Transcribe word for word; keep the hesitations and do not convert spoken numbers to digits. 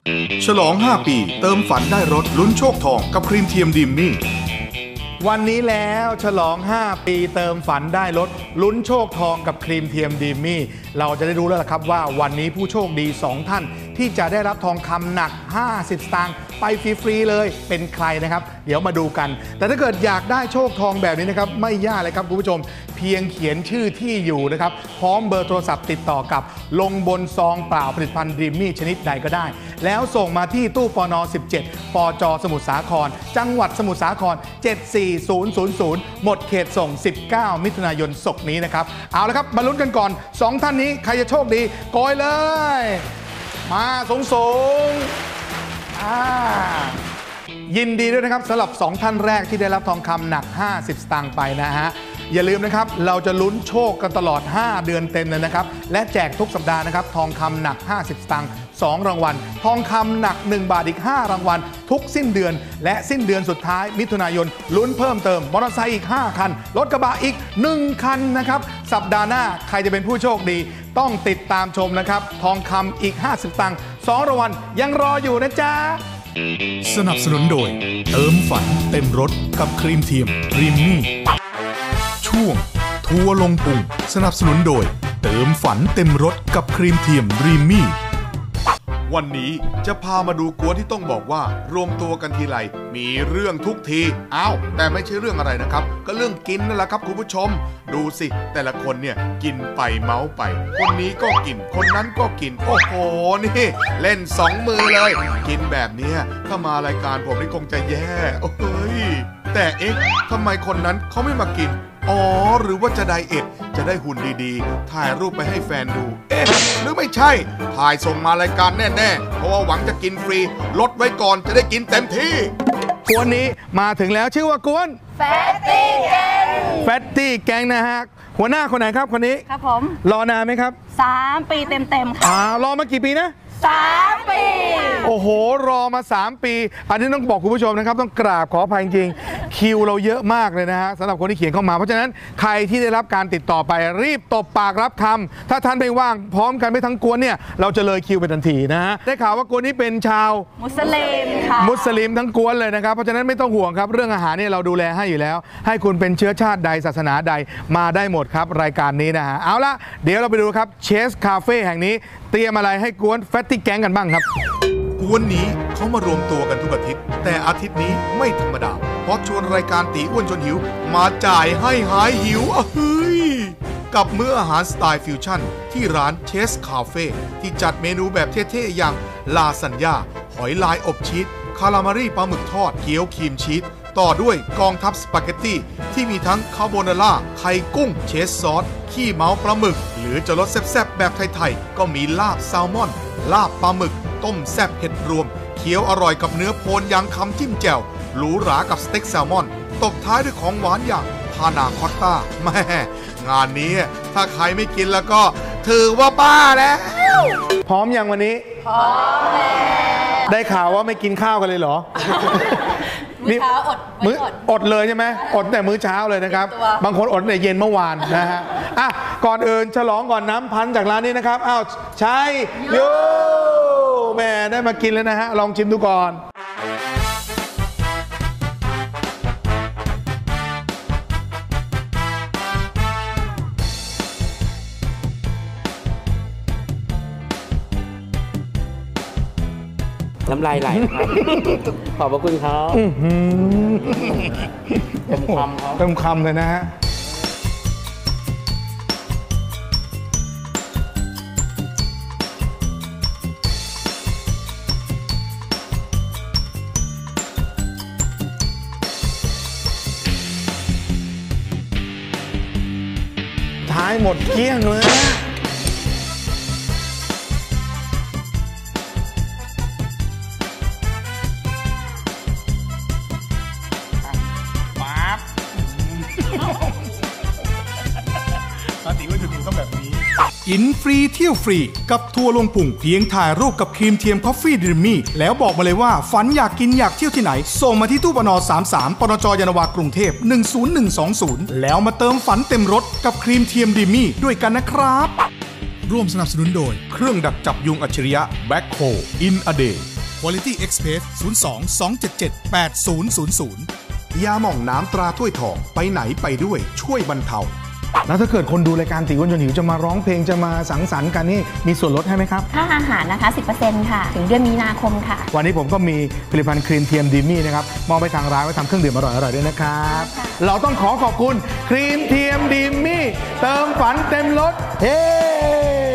ฉลองห้าปีเติมฝันได้รถลุ้นโชคทองกับครีมเทียมดิมมี่วันนี้แล้วฉลองห้าปีเติมฝันได้รถลุ้นโชคทองกับครีมเทียมดิมมี่เราจะได้รู้แล้วล่ะครับว่าวันนี้ผู้โชคดีสองท่านที่จะได้รับทองคำหนักห้าสิบสตางค์ไปฟรีๆเลยเป็นใครนะครับเดี๋ยวมาดูกันแต่ถ้าเกิดอยากได้โชคทองแบบนี้นะครับไม่ยากเลยครับคุณผู้ชมเพียงเขียนชื่อที่อยู่นะครับพร้อมเบอร์โทรศัพท์ติดต่อกับลงบนซองเปล่าผลิตภัณฑ์ดิมมี่ชนิดใดก็ได้แล้วส่งมาที่ตู้ปนสิบเจ็ดปจสมุทรสาครจังหวัดสมุทรสาครเจ็ดสี่ศูนย์ศูนย์ศูนย์หมดเขตส่งสิบเก้ามิถุนายนศกนี้นะครับเอาละครับมาลุ้นกันก่อนสองท่านนี้ใครจะโชคดีโกยเลยมาสูงสูงยินดีด้วยนะครับสำหรับสองท่านแรกที่ได้รับทองคำหนักห้าสิบสตางค์ไปนะฮะอย่าลืมนะครับเราจะลุ้นโชคกันตลอดห้าเดือนเต็มเลยนะครับและแจกทุกสัปดาห์นะครับทองคำหนักห้าสิบสตางค์สองรางวัลทองคำหนักหนึ่งบาทอีกห้ารางวัลทุกสิ้นเดือนและสิ้นเดือนสุดท้ายมิถุนายนลุ้นเพิ่มเติมมอเตอร์ไซค์อีกห้าคันรถกระบะอีกหนึ่งคันนะครับสัปดาห์หน้าใครจะเป็นผู้โชคดีต้องติดตามชมนะครับทองคำอีกห้าสิบสตางค์สองรางวัลยังรออยู่นะจ๊ะสนับสนุนโดยเติมฝันเต็มรถกับครีมเทียมริมมี่ช่วงทัวร์ลงปุ่งสนับสนุนโดยเติมฝันเต็มรถกับครีมเทียมริมมี่วันนี้จะพามาดูกวนที่ต้องบอกว่ารวมตัวกันทีไรมีเรื่องทุกทีอ้าวแต่ไม่ใช่เรื่องอะไรนะครับก็เรื่องกินนั่นแหละครับคุณผู้ชมดูสิแต่ละคนเนี่ยกินไปเมาไปคนนี้ก็กินคนนั้นก็กินโอ้โหนี่เล่นสองมือเลยกินแบบนี้ถ้ามารายการผมนี่คงจะแย่โอ้ยแต่เอ๊ะทำไมคนนั้นเขาไม่มากินอ๋อหรือว่าจะไดเอทจะได้หุ่นดีๆถ่ายรูปไปให้แฟนดูเอ๊ะหรือไม่ใช่ถ่ายส่งมารายการแน่ๆเพราะว่าหวังจะกินฟรีลดไว้ก่อนจะได้กินเต็มที่กวนนี้มาถึงแล้วชื่อว่ากวนแฟตตี้แก๊งแฟตตี้แก๊งนะฮะหัวหน้าคนไหนครับคนนี้ครับผมรอนานไหมครับสามปีเต็มๆค่ะอ่ารอมากี่ปีนะสามปีโอ้โหรอมาสามปีอันนี้ต้องบอกคุณผู้ชมนะครับต้องกราบขออภัยจริงคิวเราเยอะมากเลยนะฮะสำหรับคนที่เขียนเข้ามาเพราะฉะนั้นใครที่ได้รับการติดต่อไปรีบตบปากรับคำถ้าท่านไม่ว่างพร้อมกันไม่ทั้งกวนเนี่ยเราจะเลยคิวไปทันทีนะฮะได้ข่าวว่ากวนนี้เป็นชาวมุสลิมค่ะมุสลิมทั้งกวนเลยนะครับเพราะฉะนั้นไม่ต้องห่วงครับเรื่องอาหารเนี่ยเราดูแลให้อยู่แล้วให้คุณเป็นเชื้อชาติใดศาสนาใดมาได้หมดครับรายการนี้นะฮะเอาละเดี๋ยวเราไปดูครับเชสคาเฟ่แห่งนี้เตรียมอะไรให้กวนแฟตตี้แก๊งกันบ้างครับกวนนี้เขามารวมตัวกันทุกอาทิตย์แต่อาทิตย์นี้ไม่ธรรมดาเพราะชวนรายการตีอ้วนชวนหิวมาจ่ายให้หายหิวอ่ะเฮ้ยกับมื้ออาหารสไตล์ฟิวชั่นที่ร้านเชสคาเฟ่ที่จัดเมนูแบบเท่ๆอย่างลาซานญ่าหอยลายอบชีสคารามารีปลาหมึกทอดเกี๊ยวครีมชีสต่อด้วยกองทัพสปาเกตตี้ที่มีทั้งคาโบนาร่าไข่กุ้งเชสซอสขี้เมาปลาหมึกหรือจะรสแซ่บๆแบบไทยๆก็มีลาบแซลมอนลาบปลาหมึกต้มแซ่บเห็ดรวมเคี้ยวอร่อยกับเนื้อโพนยางคำจิ้มแจ่วหรูหรากับสเต็กแซลมอนตบท้ายด้วยของหวานอย่างพานาคอตต้าแม่งานนี้ถ้าใครไม่กินแล้วก็ถือว่าบ้าแล้วพร้อมยังวันนี้พร้อมแล้วได้ข่าวว่าไม่กินข้าวกันเลยเหรอมื้อเช้าอดมื้ออดเลยใช่ไหมอดแต่มื้อเช้าเลยนะครับบางคนอดแต่เย็นเมื่อวานนะฮะอ่ะก่อนอื่นฉลองก่อนน้ำพันจากร้านนี้นะครับอ้าวใช่โย่แม่ได้มากินแล้วนะฮะลองชิมดูก่อนน้ำลายไหลครับขอบพระคุณครับเต็มคำครับเต็มคำเลยนะฮะท้ายหมดเกลี้ยงเลยกินฟรีเที่ยวฟรีกับทัวร์ลงปุ่งเพียงถ่ายรูปกับครีมเทียมคอฟฟี่ดริมมี่แล้วบอกมาเลยว่าฝันอยากกินอยากเที่ยวที่ไหนส่งมาที่ตู้ปนสามสามปนจยานนาวากรุงเทพหนึ่งศูนย์หนึ่งสองศูนย์แล้วมาเติมฝันเต็มรถกับครีมเทียมดริมมี่ด้วยกันนะครับร่วมสนับสนุนโดยเครื่องดักจับยุงอัจฉริยะแบ็คโฮอินอเดย์ Quality Express ศูนย์ สอง สอง เจ็ด เจ็ด แปด ศูนย์ ศูนย์ ศูนย์ ยาหม่องน้ำตราถ้วยทองไปไหนไปด้วยช่วยบรรเทาแล้วถ้าเกิดคนดูรายการตีอ้วนจนหิวจะมาร้องเพลงจะมาสังสรรค์กันนี่มีส่วนลดให้ไหมครับค่าอาหารนะคะ สิบเปอร์เซ็นต์ ค่ะถึงเดือนมีนาคมค่ะวันนี้ผมก็มีผลิตภัณฑ์ครีมเทียมดีมี่นะครับมอบไปทางร้านไว้ทำเครื่องดื่มอร่อยๆด้วยนะครับเราต้องขอขอบคุณครีมเทียมดีมี่เติมฝันเต็มรถเฮ้